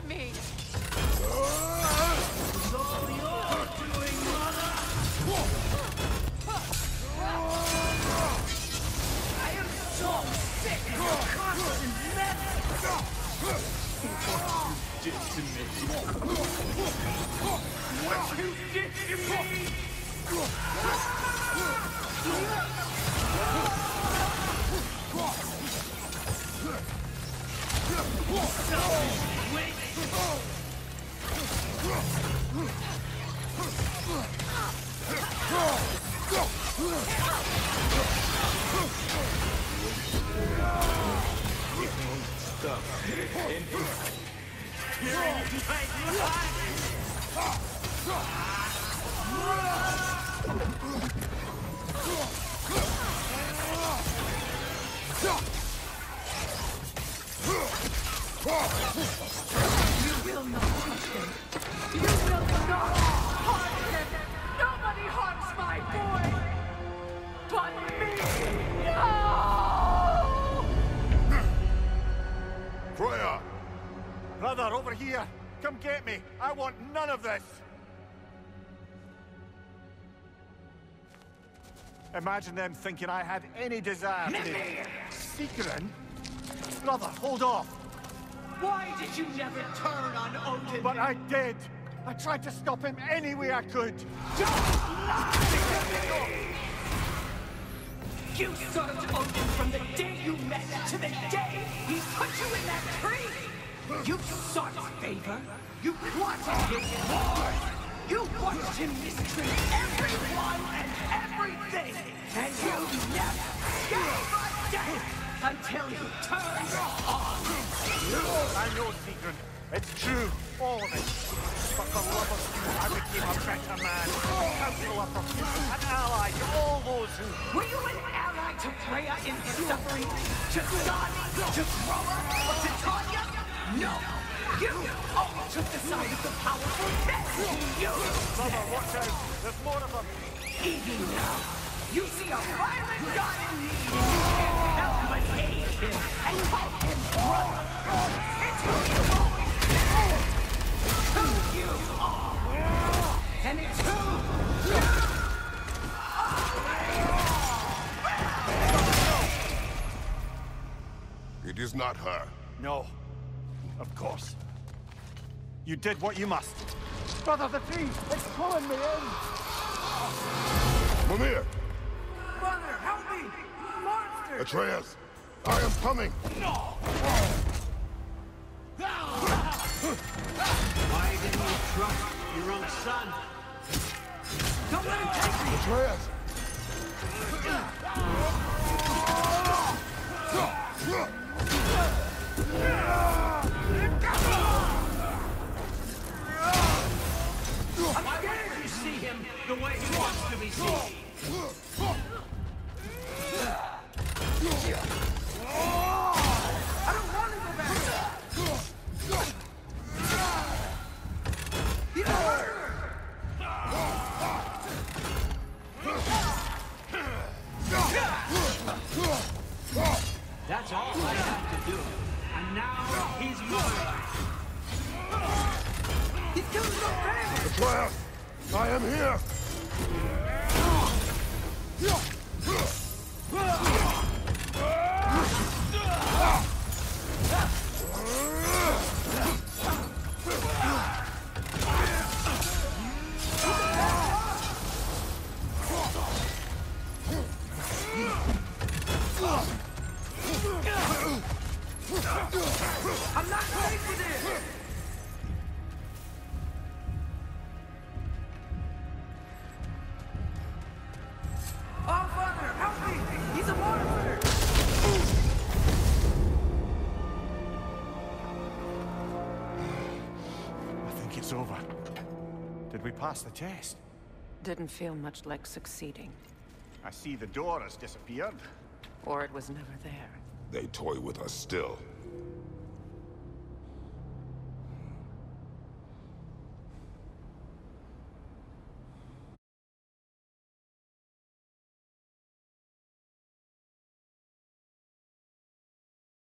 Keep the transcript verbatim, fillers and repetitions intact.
me! It's all your doing, mother! I am so sick of your constant mess! What you did to me? What you did to me! You will not touch him! You will not harm him! Nobody harms my boy! But me! No! Freya! Brother, over here! Come get me! I want none of this! Imagine them thinking I had any desire to... Secret? Brother, hold off! Why did you never turn on Odin? But I did! I tried to stop him any way I could! Don't lie to me! You served Odin from the day you met to the day he put you in that tree! You sought his favor, you wanted his reward, you watched him mistreat everyone and everything, and you never gave a damn until you turned on you! I know, Sigrun. It's true, all of it. But for love of you, I became a better man, a counselor for you, an ally to all those who... Were you an ally to Freya in suffering? To Skadi? To Groa? Or to Tanya? No! You always took the side of the powerful men! You Brother, watch out! There's more of them! Even now, you see a violent god in need, and you can't help but hate him and call him brother! It's who you always been! It's who you are! And it's who you are! It is not her. No. Of course. You did what you must. Brother, the tree! It's pulling me in! Mimir! Mother, help me! Monster! Atreus! I am coming! No! Why didn't you trust your own son? Don't let him take me! Atreus! I'm scared you see him the way he wants to be seen! I don't want to go back! He's a murderer! That's all I have to do. And now he's mine. He's killing my family! Atreus! I am here! I'm not ready for this! Oh, Father, help me! He's a monster! I think it's over. Did we pass the test? Didn't feel much like succeeding. I see the door has disappeared. Or it was never there. They toy with us still.